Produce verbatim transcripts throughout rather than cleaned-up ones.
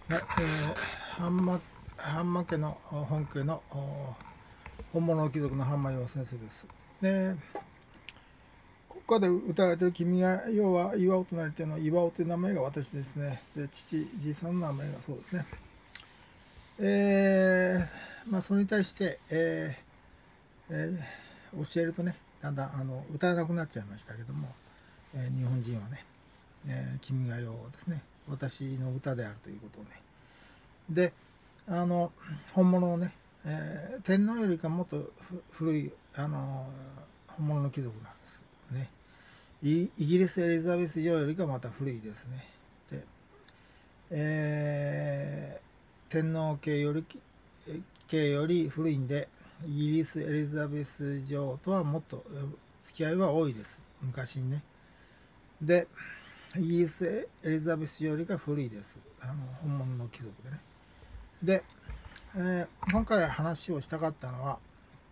はい、えー、ハンマ、ハンマ家の本家の本物の貴族のハンマヨ先生です。で、国歌で歌われている君が要は岩尾となりての岩尾という名前が私ですね。で、父、じいさんの名前がそうですね。えー、まあそれに対して、えーえー、教えるとね、だんだんあの歌わなくなっちゃいましたけども、えー、日本人はね、えー、君が代をですね、私の歌であるということをね。で、あの本物のね、えー、天皇よりかもっと古いあの本物の貴族なんですね。イギリスエリザベス女王よりかまた古いですね。で、えー、天皇家より家より古いんで、イギリスエリザベス女王とはもっと付き合いは多いです、昔にね。で、イギリスエリザベス女王よりか古いです、あの本物の貴族でね。で、えー、今回話をしたかったのは、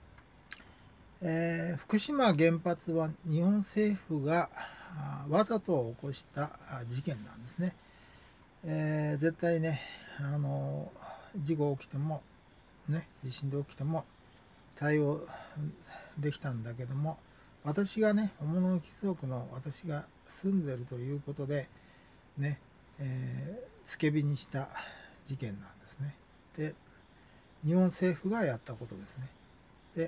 えー、福島原発は日本政府がわざと起こした事件なんですね。えー、絶対ね、あの事故起きても、ね、地震で起きても対応できたんだけども、私がね、本物の貴族の私が住んでるということで、ね、えー、付け火にした事件なんですね。で、日本政府がやったことですね。で、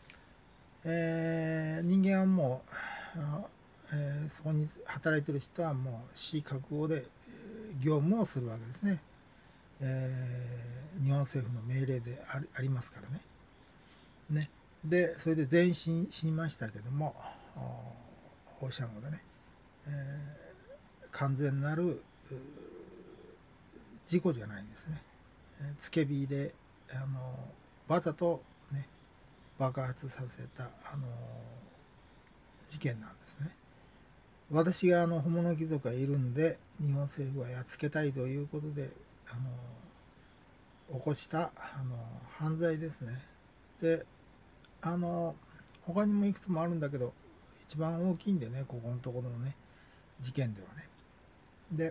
えー、人間はもう、えー、そこに働いてる人はもう死覚悟で業務をするわけですね。えー、日本政府の命令でありありますからね。ね。で、それで全員死に死にましたけども、放射能でね、えー、完全なる事故じゃないんですね。つけ火で、あのわざとね、爆発させた、あの事件なんですね。私があの本物貴族がいるんで、日本政府はやっつけたいということで、あの起こしたあの犯罪ですね。で、あの他にもいくつもあるんだけど、一番大きいんでね、ここのところのね、事件ではね。で、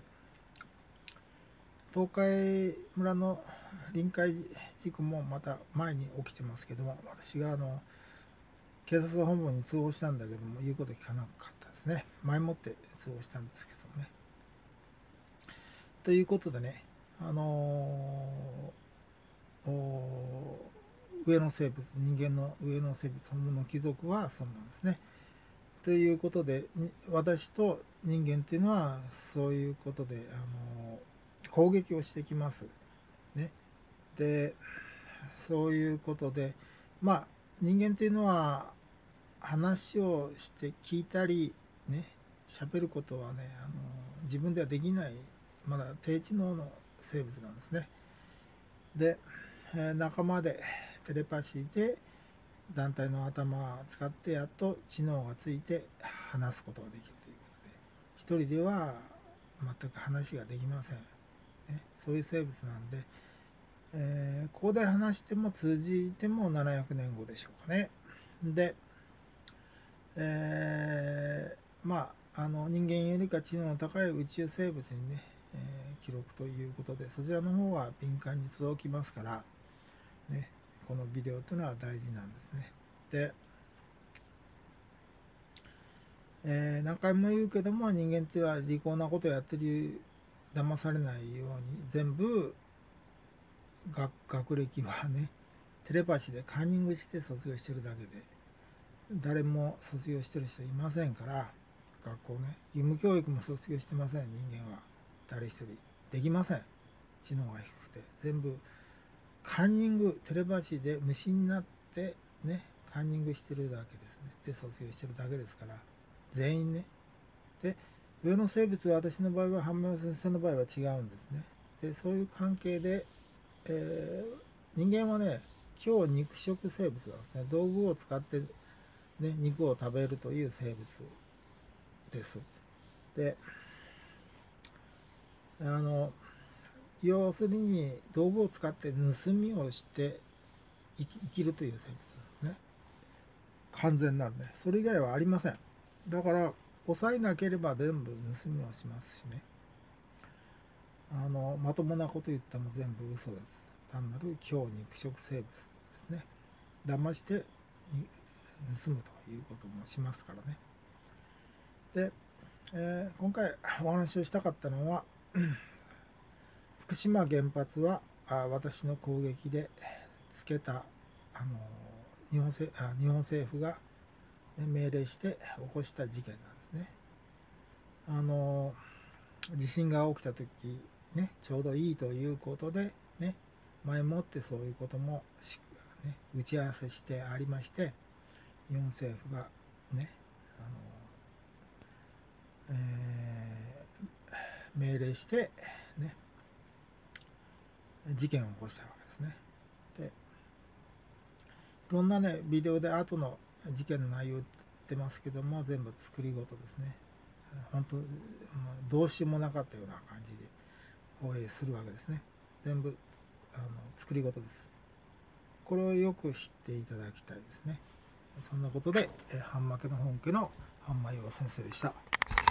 東海村の臨海事故もまた前に起きてますけども、私があの警察本部に通報したんだけども、言うこと聞かなかったですね。前もって通報したんですけどね。ということでね、あのー、上の生物、人間の上の生物、本物の貴族はそうなんですね。ということで、私と人間というのはそういうことで、あのー、攻撃をしてきます。ね。で、そういうことで、まあ、人間というのは話をして聞いたり、ね、喋ることはね、あの自分ではできない、まだ低知能の生物なんですね。で、えー仲間でテレパシーで団体の頭を使ってやっと知能がついて話すことができるということで、一人では全く話ができません。ね、そういう生物なんで、えーここで話しても通じてもななひゃくねんごでしょうかね。で、えー、まあ、あの人間よりか知能の高い宇宙生物にね、えー、記録ということで、そちらの方は敏感に届きますから、ね、このビデオというのは大事なんですね。で、えー、何回も言うけども、人間っていうのは利口なことをやってる、騙されないように、全部学学歴はね、テレパシーでカンニングして卒業してるだけで、誰も卒業してる人いませんから、学校ね、義務教育も卒業してません、人間は。誰一人。できません。知能が低くて。全部、カンニング、テレパシーで虫になって、ね、カンニングしてるだけですね。で、卒業してるだけですから、全員ね。で、上の生物は私の場合は、半目先生の場合は違うんですね。で、そういう関係で、えー、人間はね、今日肉食生物なんですね。道具を使ってね、肉を食べるという生物です。で、あの、要するに道具を使って盗みをして生き生きるという生物ですね。完全なるね。それ以外はありません。だから、抑えなければ全部盗みをしますしね。 あのまともなこと言っても全部嘘です。単なる強肉食生物ですね。騙して盗むということもしますからね。で、えー、今回お話をしたかったのは福島原発はあ私の攻撃でつけたあの日本せあ日本政府が、ね、命令して起こした事件なんですね。あの地震が起きた時ね、ちょうどいいということでね、前もってそういうこともし、ね、打ち合わせしてありまして、日本政府がね、あの、えー、命令してね、事件を起こしたわけですね。で、いろんなね、ビデオで後の事件の内容を言ってますけども、全部作り事ですね。本当、どうしようもなかったような感じで放映するわけですね。全部あの作り事です。これをよく知っていただきたいですね。そんなことで、半負けの本家の半馬洋先生でした。